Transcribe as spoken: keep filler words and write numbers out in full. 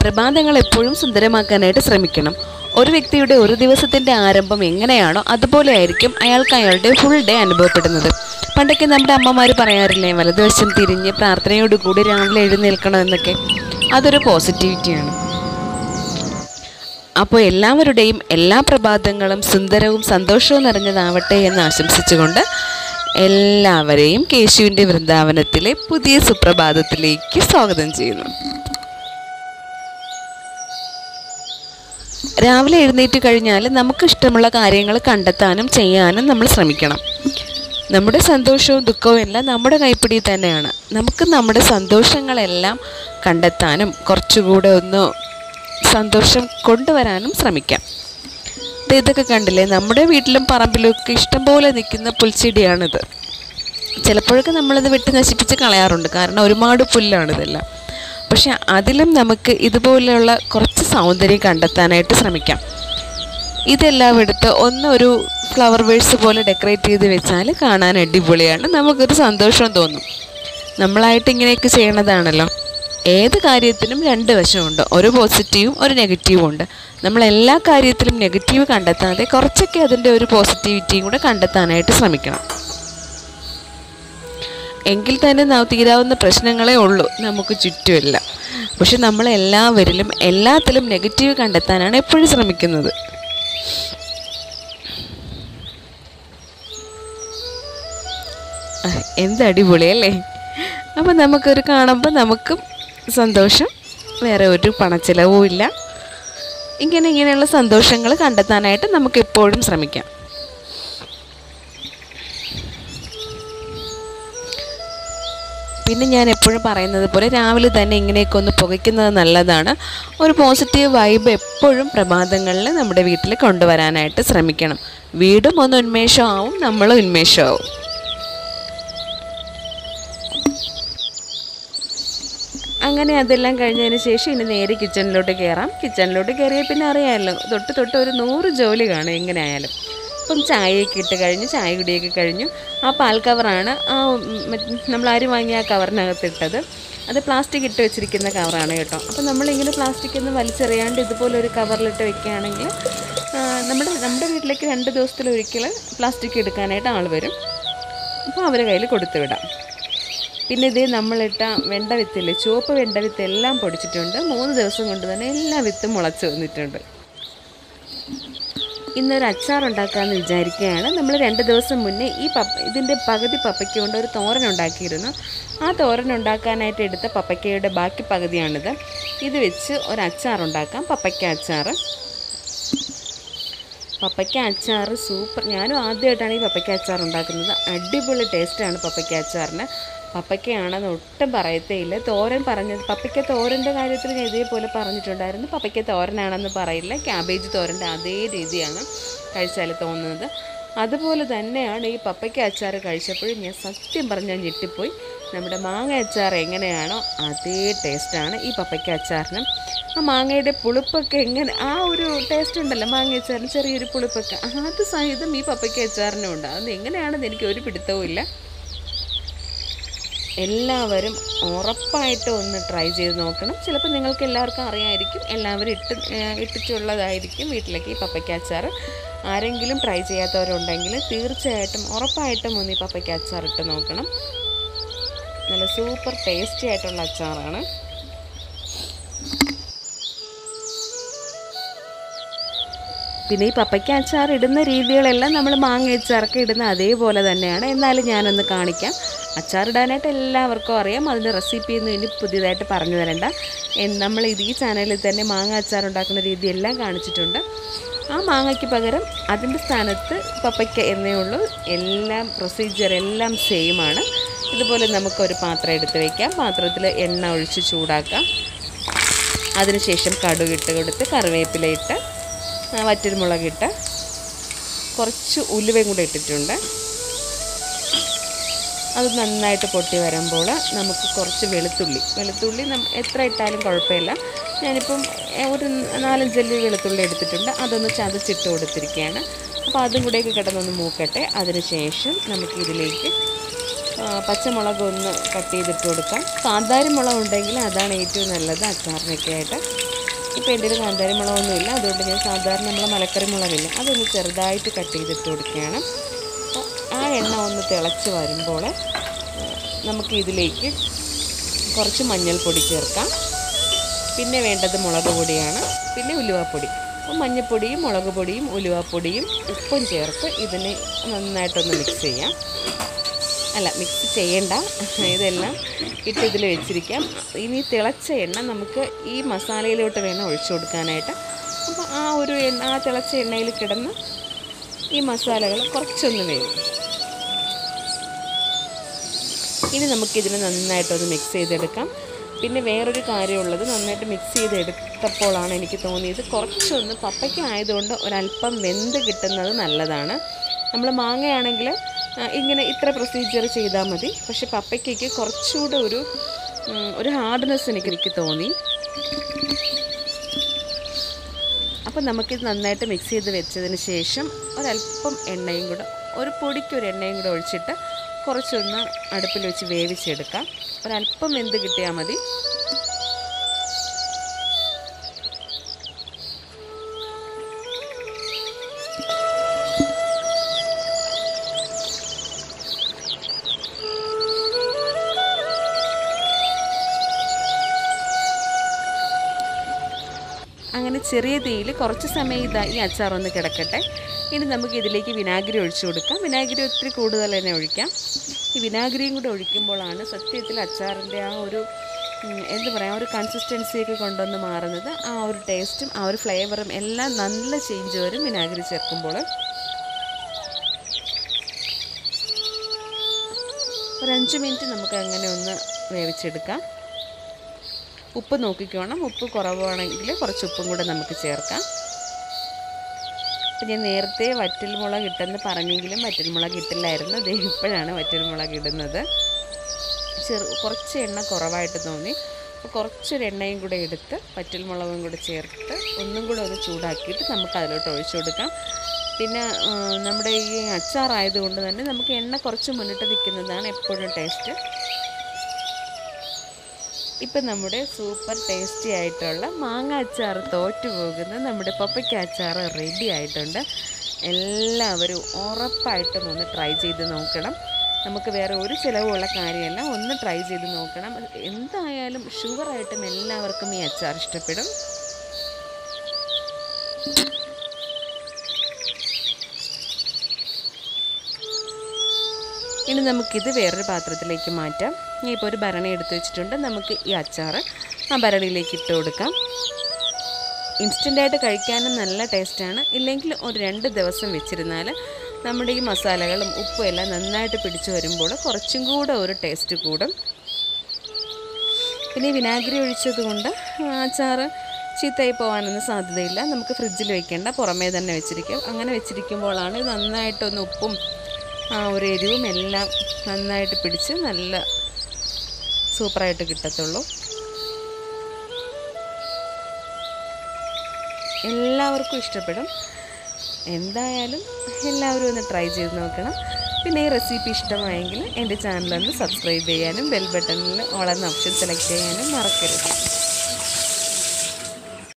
പ്രഭാതങ്ങൾ എപ്പോഴും സുന്ദരമാക്കാനായിട്ട് ശ്രമിക്കണം. ഒരു വ്യക്തിയുടെ ഒരു ദിവസത്തിൻ്റെ ആരംഭം എങ്ങനെയാണോ അതുപോലെ ആയിരിക്കും അയാൾക്ക് അയാളുടെ ഫുൾ ഡേ അനുഭവപ്പെടുന്നത്. പണ്ടൊക്കെ നമ്മുടെ അമ്മമാർ പറയാറില്ലേ, വലതുവശം തിരിഞ്ഞ് പ്രാർത്ഥനയോടുകൂടി രാവിലെ എഴുന്നേൽക്കണം എന്നൊക്കെ. അതൊരു പോസിറ്റിവിറ്റിയാണ്. അപ്പോൾ എല്ലാവരുടെയും എല്ലാ പ്രഭാതങ്ങളും സുന്ദരവും സന്തോഷവും നിറഞ്ഞതാവട്ടെ എന്ന് ആശംസിച്ചുകൊണ്ട് എല്ലാവരെയും കേശുവിൻ്റെ വൃന്ദാവനത്തിലെ പുതിയ സുപ്രഭാതത്തിലേക്ക് സ്വാഗതം ചെയ്യുന്നു. രാവിലെ എഴുന്നേറ്റ് കഴിഞ്ഞാൽ നമുക്കിഷ്ടമുള്ള കാര്യങ്ങൾ കണ്ടെത്താനും ചെയ്യാനും നമ്മൾ ശ്രമിക്കണം. നമ്മുടെ സന്തോഷവും ദുഃഖവും എല്ലാം നമ്മുടെ കൈപ്പിടിയിൽ തന്നെയാണ്. നമുക്ക് നമ്മുടെ സന്തോഷങ്ങളെല്ലാം കണ്ടെത്താനും കുറച്ചുകൂടെ ഒന്ന് സന്തോഷം കൊണ്ടുവരാനും ശ്രമിക്കാം. ഇതൊക്കെ കണ്ടില്ലേ, നമ്മുടെ വീട്ടിലും പറമ്പിലൊക്കെ ഇഷ്ടംപോലെ നിൽക്കുന്ന പുൽച്ചെടിയാണിത്. ചിലപ്പോഴൊക്കെ നമ്മളിത് വെട്ടി നശിപ്പിച്ച് കളയാറുണ്ട്, കാരണം ഒരുപാട് പുല്ലാണിതെല്ലാം. പക്ഷെ അതിലും നമുക്ക് ഇതുപോലെയുള്ള കുറച്ച് സൗന്ദര്യം കണ്ടെത്താനായിട്ട് ശ്രമിക്കാം. ഇതെല്ലാം എടുത്ത് ഒന്നൊരു ഫ്ലവർ വേഴ്സ് പോലെ ഡെക്കറേറ്റ് ചെയ്ത് വെച്ചാൽ കാണാൻ അടിപൊളിയാണ്, നമുക്കൊരു സന്തോഷം തോന്നും. നമ്മളായിട്ട് ഇങ്ങനെയൊക്കെ ചെയ്യണതാണല്ലോ. ഏത് കാര്യത്തിനും രണ്ട് വശമുണ്ട്, ഒരു പോസിറ്റീവും ഒരു നെഗറ്റീവും ഉണ്ട്. നമ്മൾ എല്ലാ കാര്യത്തിലും നെഗറ്റീവ് കണ്ടെത്താതെ കുറച്ചൊക്കെ അതിൻ്റെ ഒരു പോസിറ്റിവിറ്റിയും കൂടെ കണ്ടെത്താനായിട്ട് ശ്രമിക്കണം. എങ്കിൽ തന്നെ നാം തീരാവുന്ന പ്രശ്നങ്ങളേ ഉള്ളൂ നമുക്ക് ചുറ്റുമില്ല. പക്ഷെ നമ്മളെല്ലാവരിലും എല്ലാത്തിലും നെഗറ്റീവ് കണ്ടെത്താനാണ് എപ്പോഴും ശ്രമിക്കുന്നത്. എന്ത് അടിപൊളിയല്ലേ. അപ്പം നമുക്കൊരു കാണുമ്പോൾ നമുക്കും സന്തോഷം, വേറെ ഒരു പണച്ചിലവും ഇല്ല. ഇങ്ങനെ ഇങ്ങനെയുള്ള സന്തോഷങ്ങൾ കണ്ടെത്താനായിട്ട് നമുക്ക് എപ്പോഴും ശ്രമിക്കാം. പിന്നെ ഞാൻ എപ്പോഴും പറയുന്നത് പോലെ രാവിലെ തന്നെ ഇങ്ങനെയൊക്കെ ഒന്ന് പുകയ്ക്കുന്നത് നല്ലതാണ്. ഒരു പോസിറ്റീവ് വൈബ് എപ്പോഴും പ്രഭാതങ്ങളിൽ നമ്മുടെ വീട്ടിൽ കൊണ്ടുവരാനായിട്ട് ശ്രമിക്കണം. വീടും ഒന്ന് ഉന്മേഷമാവും, നമ്മളും ഉന്മേഷമാവും. അങ്ങനെ അതെല്ലാം കഴിഞ്ഞതിന് ശേഷം ഇനി നേരെ കിച്ചണിലോട്ട് കയറാം. കിച്ചണിലോട്ട് കയറിയാൽ പിന്നെ അറിയാമല്ലോ, തൊട്ട് തൊട്ട് ഒരു നൂറ് ജോലി കാണും എങ്ങനെ ആയാലും. ഇപ്പം ചായയൊക്കെ ഇട്ട് കഴിഞ്ഞു, ചായ കുടിയൊക്കെ കഴിഞ്ഞു. ആ പാൽ കവറാണ് ആ നമ്മൾ ആര് വാങ്ങിയ ആ കവറിനകത്ത് ഇട്ടത്. അത് പ്ലാസ്റ്റിക് ഇട്ട് വെച്ചിരിക്കുന്ന കവറാണ് കേട്ടോ. അപ്പം നമ്മളിങ്ങനെ പ്ലാസ്റ്റിക് ഒന്നും വലിച്ചെറിയാണ്ട് ഇതുപോലൊരു കവറിലിട്ട് വെക്കുകയാണെങ്കിൽ നമ്മുടെ നമ്മുടെ വീട്ടിലേക്ക് രണ്ട് ദിവസത്തിലൊരിക്കൽ പ്ലാസ്റ്റിക് എടുക്കാനായിട്ട് ആൾ വരും. അപ്പോൾ അവരുടെ കയ്യിൽ കൊടുത്തു വിടാം. പിന്നെ ഇതേ നമ്മളിട്ട വെണ്ട വിത്തില്ലേ, ചുവപ്പ് വെണ്ട വിത്ത് എല്ലാം പൊടിച്ചിട്ടുണ്ട്. മൂന്ന് ദിവസം കൊണ്ട് തന്നെ എല്ലാ വിത്തും മുളച്ച് വന്നിട്ടുണ്ട്. ഇന്നൊരു അച്ചാറുണ്ടാക്കാമെന്ന് വിചാരിക്കുകയാണ്. നമ്മൾ രണ്ട് ദിവസം മുന്നേ ഈ പപ്പ ഇതിൻ്റെ പകുതി പപ്പയ്ക്ക കൊണ്ട് ഒരു തോരൻ ഉണ്ടാക്കിയിരുന്നു. ആ തോരൻ ഉണ്ടാക്കാനായിട്ട് എടുത്ത പപ്പയ്ക്കയുടെ ബാക്കി പകുതിയാണിത്. ഇത് വെച്ച് ഒരു അച്ചാറുണ്ടാക്കാം, പപ്പയ്ക്ക അച്ചാർ. പപ്പയ്ക്ക അച്ചാർ സൂപ്പർ. ഞാനും ആദ്യമായിട്ടാണ് ഈ പപ്പയ്ക്ക അച്ചാർ ഉണ്ടാക്കുന്നത്. അടിപൊളി ടേസ്റ്റാണ് പപ്പയ്ക്ക അച്ചാറിന്. പപ്പയ്ക്കയാണെന്ന് ഒട്ടും പറയത്തേയില്ല. തോരൻ പറഞ്ഞത് പപ്പയ്ക്ക തോരൻ്റെ കാര്യത്തിൽ ഞാൻ ഇതേപോലെ പറഞ്ഞിട്ടുണ്ടായിരുന്നു. പപ്പയ്ക്ക തോരനാണെന്ന് പറയില്ല, ക്യാബേജ് തോരൻ്റെ അതേ രീതിയാണ് കഴിച്ചാൽ തോന്നുന്നത്. അതുപോലെ തന്നെയാണ് ഈ പപ്പയ്ക്ക അച്ചാർ കഴിച്ചപ്പോഴും ഞാൻ സത്യം പറഞ്ഞാൽ ഞെട്ടിപ്പോയി. നമ്മുടെ മാങ്ങ അച്ചാർ എങ്ങനെയാണോ അതേ ടേസ്റ്റാണ് ഈ പപ്പയ്ക്ക അച്ചാറിനും. ആ മാങ്ങയുടെ പുളിപ്പൊക്കെ എങ്ങനെ, ആ ഒരു ടേസ്റ്റ് ഉണ്ടല്ലോ മാങ്ങ അച്ചാറിന്, ചെറിയൊരു പുളിപ്പൊക്കെ, അത് സഹിതം ഈ പപ്പയ്ക്ക അച്ചാറിനും ഉണ്ട്. അത് എങ്ങനെയാണെന്ന് എനിക്ക് ഒരു പിടുത്തവും ഇല്ല. എല്ലാവരും ഉറപ്പായിട്ടും ഒന്ന് ട്രൈ ചെയ്ത് നോക്കണം. ചിലപ്പോൾ നിങ്ങൾക്ക് എല്ലാവർക്കും അറിയാമായിരിക്കും, എല്ലാവരും ഇട്ട് ഇട്ടിട്ടുള്ളതായിരിക്കും വീട്ടിലേക്ക് ഈ പപ്പയ്ക്ക അച്ചാർ. ആരെങ്കിലും ട്രൈ ചെയ്യാത്തവരുണ്ടെങ്കിൽ തീർച്ചയായിട്ടും ഉറപ്പായിട്ടും ഒന്ന് ഈ പപ്പയ്ക്ക അച്ചാർ ഇട്ട് നോക്കണം. നല്ല സൂപ്പർ ടേസ്റ്റി ആയിട്ടുള്ള അച്ചാറാണ്. പിന്നെ ഈ പപ്പയ്ക്ക അച്ചാർ ഇടുന്ന രീതികളെല്ലാം നമ്മൾ മാങ്ങ അച്ചാറൊക്കെ ഇടുന്ന അതേപോലെ തന്നെയാണ്. എന്നാലും ഞാനൊന്ന് കാണിക്കാം. അച്ചാറിടാനായിട്ട് എല്ലാവർക്കും അറിയാം, അതിൻ്റെ റെസിപ്പിയൊന്നും ഇനി പുതിയതായിട്ട് പറഞ്ഞു തരണ്ട. നമ്മൾ ഇത് ഈ ചാനലിൽ തന്നെ മാങ്ങ അച്ചാർ ഉണ്ടാക്കുന്ന രീതിയെല്ലാം കാണിച്ചിട്ടുണ്ട്. ആ മാങ്ങയ്ക്ക് പകരം അതിൻ്റെ സ്ഥാനത്ത് പപ്പയ്ക്ക എന്നേ ഉള്ളൂ. എല്ലാം പ്രൊസീജിയർ എല്ലാം സെയിമാണ്. ഇതുപോലെ നമുക്കൊരു പാത്രം എടുത്ത് വയ്ക്കാം. പാത്രത്തിൽ എണ്ണ ഒഴിച്ച് ചൂടാക്കാം. അതിനുശേഷം കടുകിട്ട് കൊടുത്ത് കറിവേപ്പിലയിട്ട് വറ്റൽമുളകിട്ട് കുറച്ച് ഉലുവയും കൂടെ ഇട്ടിട്ടുണ്ട്. അത് നന്നായിട്ട് പൊട്ടി വരുമ്പോൾ നമുക്ക് കുറച്ച് വെളുത്തുള്ളി വെളുത്തുള്ളി നം എത്ര ഇട്ടാലും കുഴപ്പമില്ല. ഞാനിപ്പം ഒരു നാലഞ്ചല്ലി വെളുത്തുള്ളി എടുത്തിട്ടുണ്ട്. അതൊന്ന് ചതച്ചിട്ട് കൊടുത്തിരിക്കുകയാണ്. അപ്പോൾ അതും കൂടെയൊക്കെ കിടന്നൊന്ന് മൂക്കട്ടെ. അതിനുശേഷം നമുക്കിതിലേക്ക് പച്ചമുളക് ഒന്ന് കട്ട് ചെയ്തിട്ട് കൊടുക്കാം. കാന്താരി മുളക് ഉണ്ടെങ്കിൽ അതാണ് ഏറ്റവും നല്ലത് അച്ചാറിനൊക്കെ ആയിട്ട്. ഇപ്പോൾ എൻ്റെ ഒരു കാന്താരി മുളകൊന്നുമില്ല, അതുകൊണ്ട് ഞാൻ സാധാരണ നമ്മൾ മലക്കറി മുളകില്ല അതൊന്ന് ചെറുതായിട്ട് കട്ട് ചെയ്തിട്ട് കൊടുക്കുകയാണ്. അപ്പോൾ ആ എണ്ണ ഒന്ന് തിളച്ച് വരുമ്പോൾ നമുക്ക് ഇതിലേക്ക് കുറച്ച് മഞ്ഞൾപ്പൊടി ചേർക്കാം. പിന്നെ വേണ്ടത് മുളക് പൊടിയാണ്, പിന്നെ ഉലുവാപ്പൊടി. അപ്പോൾ മഞ്ഞൾപ്പൊടിയും മുളക് പൊടിയും ഉലുവാപ്പൊടിയും ഉപ്പും ചേർത്ത് ഇതിനെ നന്നായിട്ടൊന്ന് മിക്സ് ചെയ്യാം. അല്ല, മിക്സ് ചെയ്യണ്ട, ഇതെല്ലാം ഇട്ട് ഇതിൽ വെച്ചിരിക്കാം. ഇനി തിളച്ച എണ്ണ നമുക്ക് ഈ മസാലയിലോട്ട് വേണം ഒഴിച്ചു കൊടുക്കാനായിട്ട്. അപ്പോൾ ആ ഒരു എണ്ണ ആ തിളച്ച എണ്ണയിൽ കിടന്ന് ഈ മസാലകൾ കുറച്ചൊന്ന് വേവും. ഇനി നമുക്കിതിനെ നന്നായിട്ടൊന്ന് മിക്സ് ചെയ്തെടുക്കാം. പിന്നെ വേറൊരു കാര്യമുള്ളത്, നന്നായിട്ട് മിക്സ് ചെയ്തെടുത്തപ്പോഴാണ് എനിക്ക് തോന്നിയത് കുറച്ചൊന്ന് പപ്പയ്ക്ക ആയതുകൊണ്ട് ഒരല്പം വെന്ത് കിട്ടുന്നത് നല്ലതാണ്. നമ്മൾ മാങ്ങയാണെങ്കിൽ ഇങ്ങനെ ഇത്ര പ്രൊസീജിയർ ചെയ്താൽ മതി. പക്ഷേ പപ്പയ്ക്കയ്ക്ക് കുറച്ചുകൂടെ ഒരു ഒരു ഹാർഡ്നെസ് എനിക്ക് എനിക്ക് തോന്നി. അപ്പം നമുക്കിത് നന്നായിട്ട് മിക്സ് ചെയ്ത് വെച്ചതിന് ശേഷം ഒരല്പം എണ്ണയും കൂടെ, ഒരു പൊടിക്കൊരു എണ്ണയും കൂടെ ഒഴിച്ചിട്ട് കുറച്ചൊന്ന് അടുപ്പിൽ വെച്ച് വേവിച്ചെടുക്കാം. ഒരല്പം വെന്ത് കിട്ടിയാൽ മതി. അങ്ങനെ ചെറിയ തീയിൽ കുറച്ച് സമയം ഇതാ ഈ അച്ചാറൊന്ന് കിടക്കട്ടെ. ഇനി നമുക്ക് ഇതിലേക്ക് വിനാഗിരി ഒഴിച്ചു കൊടുക്കാം. വിനാഗിരി ഒത്തിരി കൂടുതൽ തന്നെ ഒഴിക്കാം. ഈ വിനാഗിരിയും കൂടെ ഒഴിക്കുമ്പോഴാണ് സത്യത്തിൽ അച്ചാറിൻ്റെ ആ ഒരു എന്ത് പറയുക ഒരു കൺസിസ്റ്റൻസിയൊക്കെ കൊണ്ടുവന്ന് മാറുന്നത്. ആ ഒരു ടേസ്റ്റും ആ ഒരു ഫ്ലേവറും എല്ലാം നല്ല ചേഞ്ച് വരും വിനാഗിരി ചേർക്കുമ്പോൾ. ഒരു അഞ്ച് മിനിറ്റ് നമുക്ക് അങ്ങനെ ഒന്ന് വേവിച്ചെടുക്കാം. ഉപ്പ് നോക്കിക്കോണം, ഉപ്പ് കുറവാണെങ്കിൽ കുറച്ച് ഉപ്പും കൂടെ നമുക്ക് ചേർക്കാം. അപ്പം ഞാൻ നേരത്തെ വറ്റൽമുളക് ഇട്ടെന്ന് പറഞ്ഞെങ്കിലും വറ്റൽമുളക് ഇട്ടില്ലായിരുന്നു. ദേ ഇപ്പോഴാണ് വറ്റൽമുളക് ഇടുന്നത്. ചെറു കുറച്ച് എണ്ണ കുറവായിട്ട് തോന്നി. അപ്പോൾ കുറച്ചൊരു എണ്ണയും കൂടെ എടുത്ത് വറ്റൽമുളകും കൂടെ ചേർത്ത് ഒന്നും കൂടെ ഒന്ന് ചൂടാക്കിയിട്ട് നമുക്ക് അതിലോട്ട് ഒഴിച്ചു കൊടുക്കാം. പിന്നെ നമ്മുടെ ഈ അച്ചാറായതുകൊണ്ട് തന്നെ നമുക്ക് എണ്ണ കുറച്ച് മുന്നിട്ട് നിൽക്കുന്നതാണ് എപ്പോഴും ടേസ്റ്റ്. ഇപ്പം നമ്മുടെ സൂപ്പർ ടേസ്റ്റി ആയിട്ടുള്ള മാങ്ങ അച്ചാർ തോറ്റു പോകുന്ന നമ്മുടെ പപ്പയ്ക്ക അച്ചാർ റെഡി ആയിട്ടുണ്ട്. എല്ലാവരും ഉറപ്പായിട്ടും ഒന്ന് ട്രൈ ചെയ്ത് നോക്കണം. നമുക്ക് വേറെ ഒരു ചിലവുള്ള കാര്യമല്ല, ഒന്ന് ട്രൈ ചെയ്ത് നോക്കണം. എന്തായാലും ഷുവറായിട്ടും എല്ലാവർക്കും ഈ അച്ചാർ ഇഷ്ടപ്പെടും. ഇനി നമുക്കിത് വേറൊരു പാത്രത്തിലേക്ക് മാറ്റാം. ഞാൻ ഇപ്പോൾ ഒരു ഭരണി എടുത്ത് വെച്ചിട്ടുണ്ട്. നമുക്ക് ഈ അച്ചാർ ആ ഭരണിയിലേക്ക് ഇട്ട് കൊടുക്കാം. ഇൻസ്റ്റൻ്റായിട്ട് കഴിക്കാനും നല്ല ടേസ്റ്റാണ്. ഇല്ലെങ്കിൽ ഒരു രണ്ട് ദിവസം വെച്ചിരുന്നാൽ നമ്മുടെ ഈ മസാലകളും ഉപ്പും എല്ലാം നന്നായിട്ട് പിടിച്ചു വരുമ്പോൾ കുറച്ചും കൂടെ ഒരു ടേസ്റ്റ് കൂടും. പിന്നെ വിനാഗിരി ഒഴിച്ചത് കൊണ്ട് അച്ചാർ ചീത്തയായി പോകാനൊന്നും സാധ്യതയില്ല. നമുക്ക് ഫ്രിഡ്ജിൽ വയ്ക്കേണ്ട, പുറമേ തന്നെ വെച്ചിരിക്കും. അങ്ങനെ വെച്ചിരിക്കുമ്പോഴാണ് നന്നായിട്ടൊന്ന് ഉപ്പും ആ ഒരു എരിവും എല്ലാം നന്നായിട്ട് പിടിച്ച് നല്ല സൂപ്പറായിട്ട് കിട്ടത്തുള്ളൂ. എല്ലാവർക്കും ഇഷ്ടപ്പെടും. എന്തായാലും എല്ലാവരും ഒന്ന് ട്രൈ ചെയ്ത് നോക്കണം. പിന്നെ ഈ റെസിപ്പി ഇഷ്ടമായെങ്കിൽ എൻ്റെ ചാനലൊന്ന് സബ്സ്ക്രൈബ് ചെയ്യാനും ബെൽ ബട്ടണിൽ ഓൾ എന്ന ഓപ്ഷൻ സെലക്ട് ചെയ്യാനും മറക്കരുത്.